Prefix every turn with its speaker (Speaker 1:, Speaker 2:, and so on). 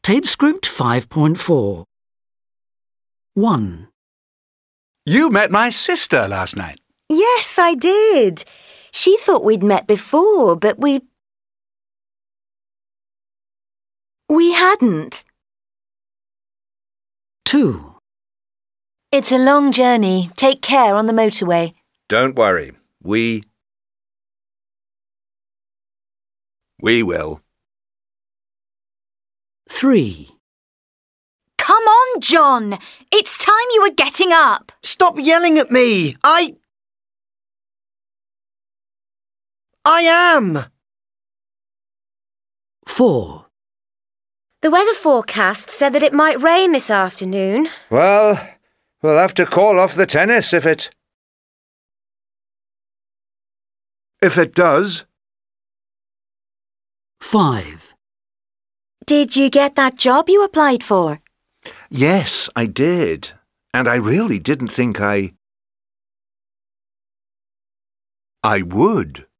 Speaker 1: Tape script 5.4. 1.
Speaker 2: You met my sister last night.
Speaker 3: Yes, I did. She thought we'd met before, but we hadn't.
Speaker 1: 2.
Speaker 3: It's a long journey. Take care on the motorway.
Speaker 4: Don't worry. We will.
Speaker 1: 3.
Speaker 5: Come on, John. It's time you were getting up.
Speaker 6: Stop yelling at me. I am.
Speaker 1: 4.
Speaker 7: The weather forecast said that it might rain this afternoon.
Speaker 4: Well, we'll have to call off the tennis if it does.
Speaker 1: 5.
Speaker 3: Did you get that job you applied for?
Speaker 4: Yes, I did. And I really didn't think I would.